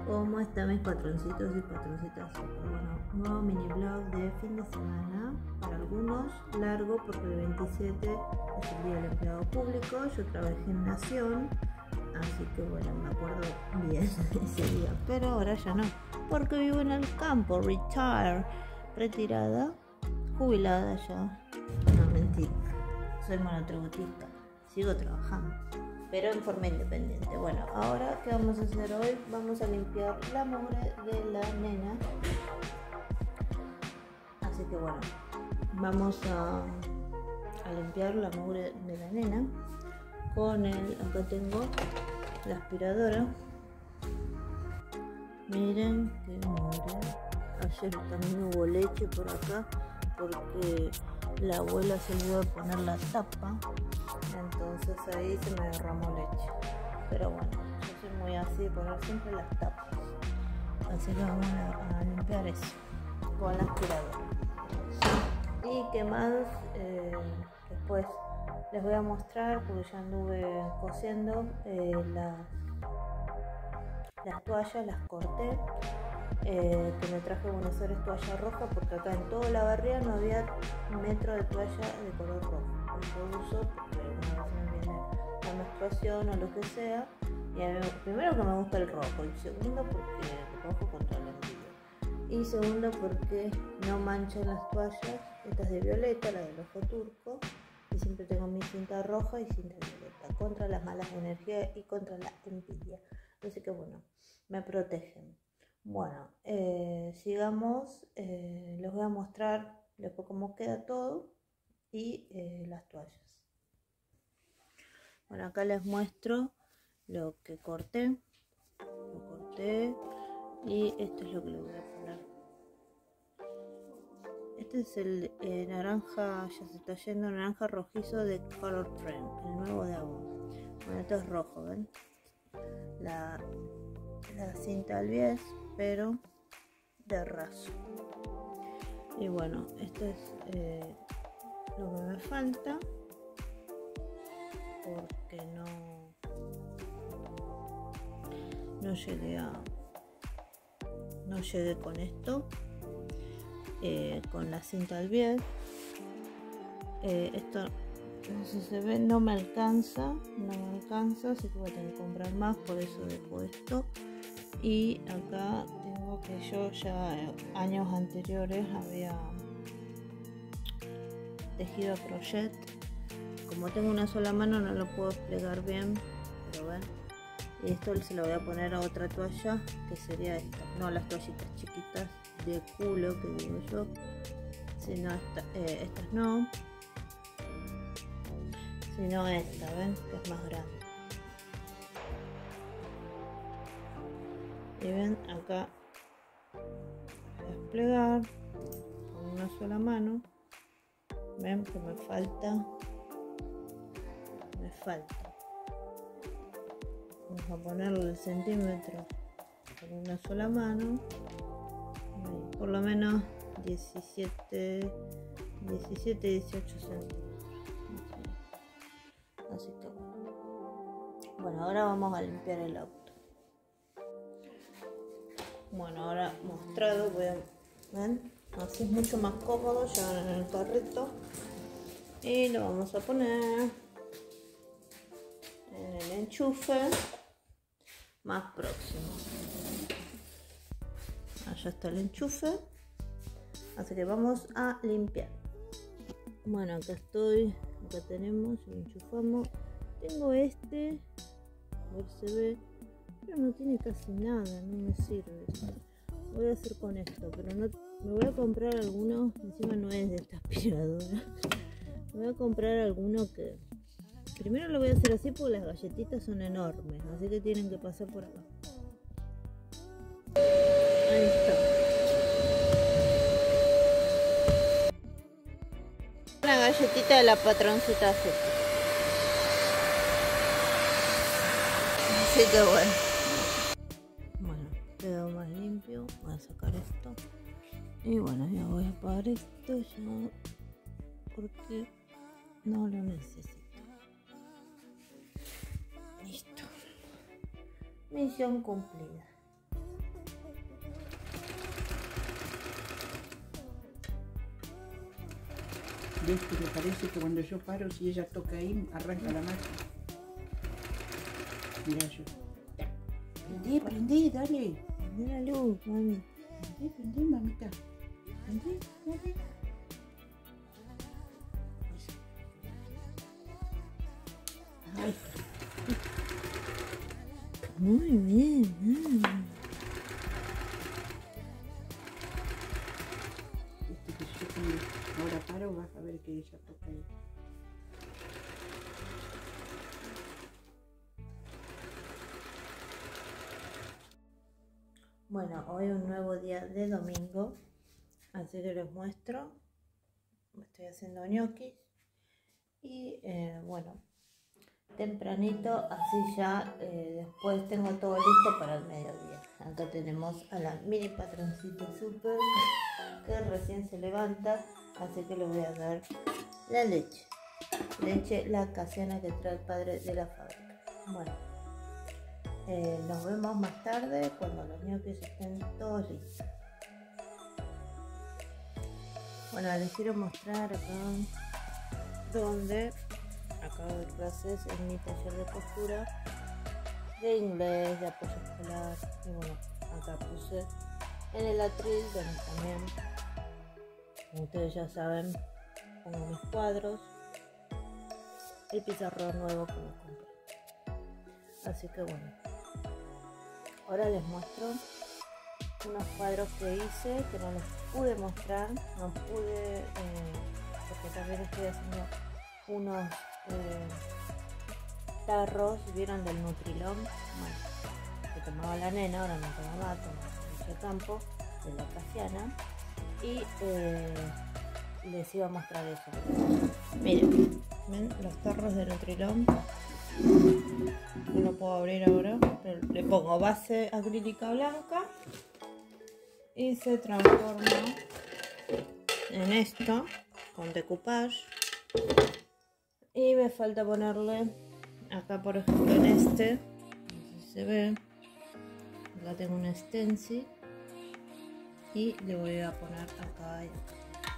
¿Cómo están mis patroncitos y patroncitas? Bueno, nuevo mini blog de fin de semana. Para algunos largo porque el 27 es el día del empleado público. Yo trabajé en Nación, así que bueno, me acuerdo bien ese día. Pero ahora ya no, porque vivo en el campo, retirada, jubilada ya. No, mentira, soy monotributista, sigo trabajando, pero en forma independiente. Bueno, ahora ¿qué vamos a hacer hoy? Vamos a limpiar la mugre de la nena. Así que bueno, vamos a limpiar la mugre de la nena con acá tengo la aspiradora. Miren qué mugre. Ayer también hubo leche por acá porque la abuela se olvidó de poner la tapa, entonces ahí se me derramó leche. Pero bueno, yo soy muy así de poner siempre las tapas, así que vamos a limpiar eso con la aspiradora. Y qué más, después les voy a mostrar, porque ya anduve cosiendo las toallas, las corté. Que me traje Buenos Aires toalla roja porque acá en toda la barriga no había metro de toalla de color rojo. Yo uso porque una vez me viene la menstruación o lo que sea, y a mí, primero que me gusta el rojo, y segundo porque el rojo contra la envidia, y segundo porque no manchan las toallas, estas de violeta, la del ojo turco, y siempre tengo mi cinta roja y cinta violeta contra las malas energías y contra la envidia, así que bueno, me protegen. Bueno, sigamos, les voy a mostrar después cómo queda todo y las toallas. Bueno, acá les muestro lo que corté, y esto es lo que les voy a poner. Este es el naranja, ya se está yendo, naranja rojizo de Color Trend, el nuevo de agua. Bueno, esto es rojo, ¿ven? La cinta al bies, pero de raso. Y bueno, esto es lo que me falta, porque no llegué con esto, con la cinta al bies. Esto no sé si se ve, no me alcanza, así que voy a tener que comprar más, por eso dejo esto. Y acá tengo que yo ya años anteriores había tejido a crochet. Como tengo una sola mano no lo puedo desplegar bien, pero ven. Y esto se lo voy a poner a otra toalla, que sería esta, no las toallitas chiquitas de culo que digo yo, sino estas no, sino esta, ven, que es más grande. Y ven, acá voy a desplegar con una sola mano. Ven que me falta. Vamos a ponerle el centímetro con una sola mano. Por lo menos 17, 18 centímetros. Así que bueno, ahora vamos a limpiar el auto. Bueno, ahora mostrado, ¿ven? Así es mucho más cómodo, llevan en el carrito y lo vamos a poner en el enchufe más próximo. Allá está el enchufe, así que vamos a limpiar. Bueno, acá tenemos, lo enchufamos. Tengo a ver si se ve, pero no tiene casi nada, no me sirve. Voy a hacer con esto, pero no me voy a comprar alguno, encima no es de esta aspiradora. Me voy a comprar alguno que primero lo voy a hacer así porque las galletitas son enormes, así que tienen que pasar por acá. Ahí está. Una galletita de la patroncita azúcar. Así que bueno. Quedó más limpio. Voy a sacar esto. Y bueno, ya voy a apagar esto ya porque no lo necesito. Listo. Misión cumplida. ¿Ves que me parece que cuando yo paro, si ella toca ahí, arranca la máquina? Mirá yo. Prendí, dale. Prendí la luz, mami. Prendí, mamita. Prendí, dale. Ay, Muy bien, mami. que yo cuando ahora paro, vas a ver que ella toca ahí. Bueno, hoy un nuevo día de domingo, así que les muestro. Estoy haciendo ñoquis y bueno, tempranito, así ya después tengo todo listo para el mediodía. Acá tenemos a la mini patroncita super que recién se levanta, así que le voy a dar la leche lacasiana que trae el padre de la fábrica. Bueno, nos vemos más tarde cuando los ñoquis estén todos listos. Bueno, les quiero mostrar acá donde acabo de clases en mi taller de costura de inglés, de apoyo escolar, y bueno, acá puse en el atril donde también, como ustedes ya saben, pongo mis cuadros, el pizarrón nuevo que me compré. Así que bueno, ahora les muestro unos cuadros que hice, que no les pude mostrar, no pude, porque también estoy haciendo unos tarros, vieron, del Nutrilón, bueno, que tomaba la nena, ahora no tomaba, tomaba leche de campo, de la casiana, y les iba a mostrar eso. Miren, ven los tarros de Nutrilón, no lo puedo abrir ahora, pero le pongo base acrílica blanca y se transforma en esto con decoupage. Y me falta ponerle acá, por ejemplo, en este, no sé si se ve, acá tengo un stencil y le voy a poner acá y acá.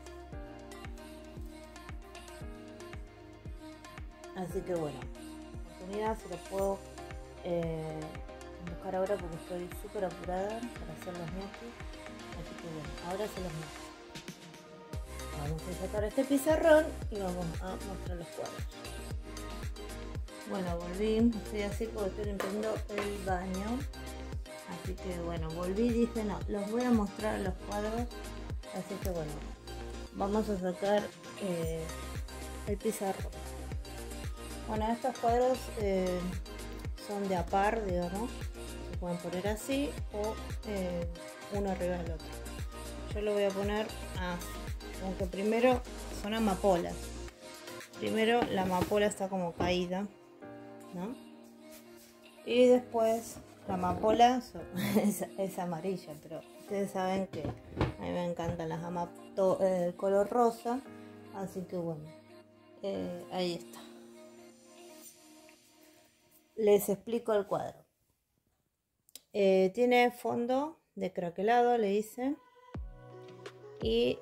Así que bueno, oportunidad se lo puedo buscar ahora porque estoy súper apurada para hacer los ñoquis. Así que bueno, ahora se los muestro. Vamos a sacar este pizarrón y vamos a mostrar los cuadros. Bueno, volví, estoy así porque estoy limpiando el baño. Así que bueno, volví y dije no, los voy a mostrar los cuadros. Así que bueno, vamos a sacar el pizarrón. Bueno, estos cuadros son de a par, digamos. Se pueden poner así o uno arriba del otro. Yo lo voy a poner así. Aunque primero son amapolas. Primero la amapola está como caída, ¿no? Y después la amapola es amarilla, pero ustedes saben que a mí me encantan las el color rosa, así que bueno, ahí está. Les explico el cuadro. Tiene fondo de craquelado, le hice. Y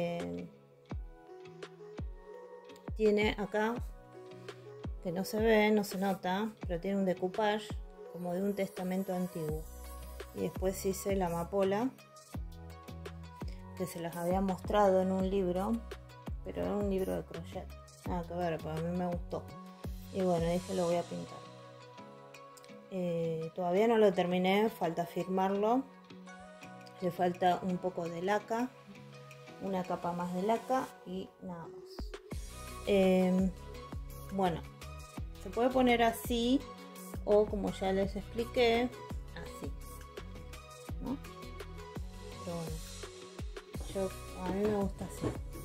tiene acá, que no se ve, no se nota, pero tiene un decoupage como de un testamento antiguo. Y después hice la amapola, que se las había mostrado en un libro, pero era un libro de crochet. Nada que ver, pero a mí me gustó. Y bueno, dije lo voy a pintar. Todavía no lo terminé, falta firmarlo. Le falta un poco de laca, una capa más de laca y nada más. Bueno, se puede poner así o, como ya les expliqué, así, ¿no? Pero bueno, a mí me gusta así.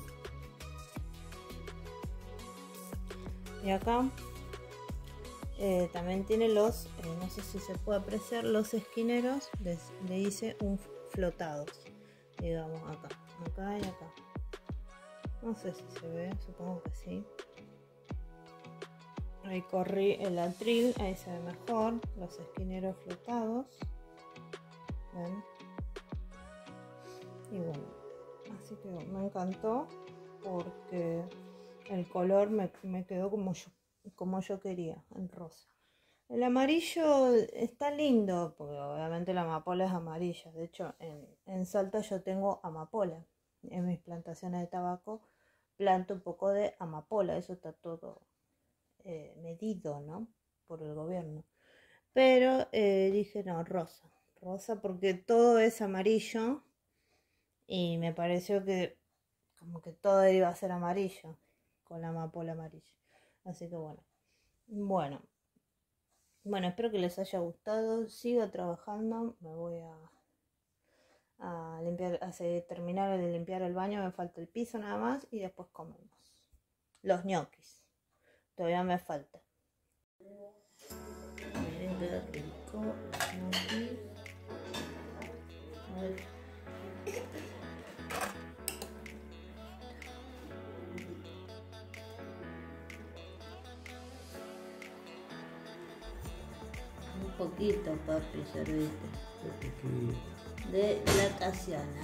Y acá también tiene los, no sé si se puede apreciar, los esquineros. Le hice un flotados, digamos, acá y acá. No sé si se ve, supongo que sí. Ahí corrí el atril, ahí se ve mejor, los esquineros flotados. ¿Ven? Y bueno, así que me encantó. porque el color me quedó como yo quería, en rosa. El amarillo está lindo, porque obviamente la amapola es amarilla. De hecho, en Salta yo tengo amapola. En mis plantaciones de tabaco planto un poco de amapola. Eso está todo medido, ¿no? Por el gobierno. Pero dije, no, rosa. Rosa porque todo es amarillo. Y me pareció que como que todo iba a ser amarillo. Con la amapola amarilla. Así que Bueno, espero que les haya gustado. Sigo trabajando. Me voy a limpiar, terminar de limpiar el baño. Me falta el piso nada más. Y después comemos. Los ñoquis. Todavía me falta. Miren qué rico. Ñoquis. A ver. Un poquito, papi, serviste. De la Casiana.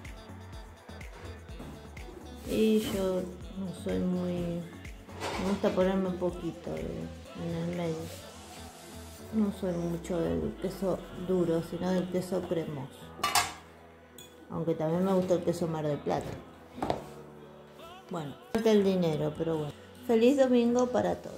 Y yo no soy muy... Me gusta ponerme un poquito en el medio. No soy mucho del queso duro, sino del queso cremoso. Aunque también me gusta el queso Mar del Plata. Bueno, falta el dinero, pero bueno. Feliz domingo para todos.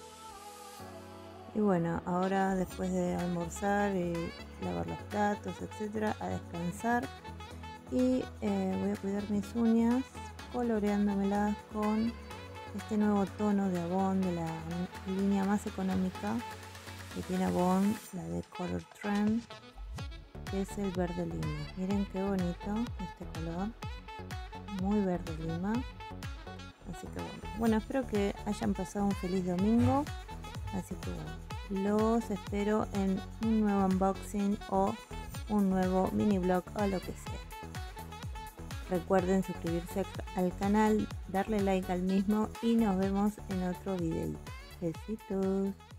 Y bueno, ahora después de almorzar y lavar los platos, etcétera, a descansar. Y voy a cuidar mis uñas coloreándomelas con este nuevo tono de Avon de la línea más económica que tiene Avon, la de Color Trend, que es el verde lima. Miren qué bonito este color, muy verde lima. Así que bueno, espero que hayan pasado un feliz domingo. Así que los espero en un nuevo unboxing o un nuevo mini vlog o lo que sea. Recuerden suscribirse al canal, darle like al mismo y nos vemos en otro video. Besitos.